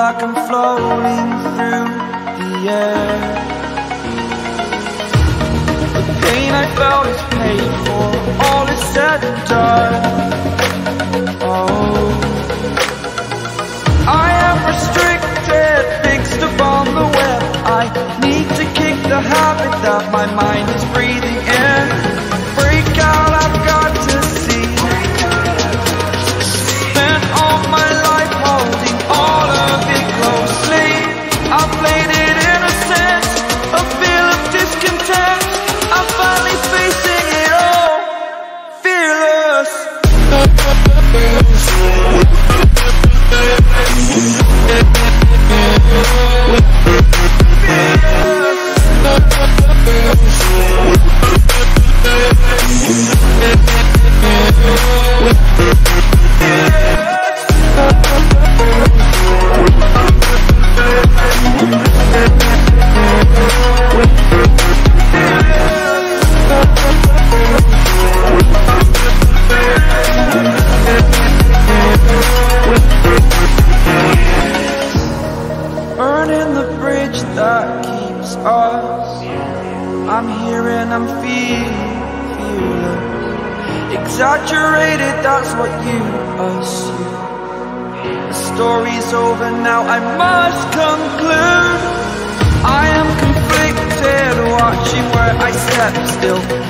like I'm floating through the air. The pain I felt is paid for, all is said and done. Oh, I am restricted, fixed upon the web. I need to kick the habit that my mind is breathing in. Break out, I've got to see. Spent all my life holding all of it closely. I played it in a sense, a feel of discontent. I'm finally facing it all, fearless. Burning the bridge that keeps us. I'm here and I'm fearless. Exaggerated, that's what you assume. The story's over now, I must conclude. I am conflicted, watching where I step still.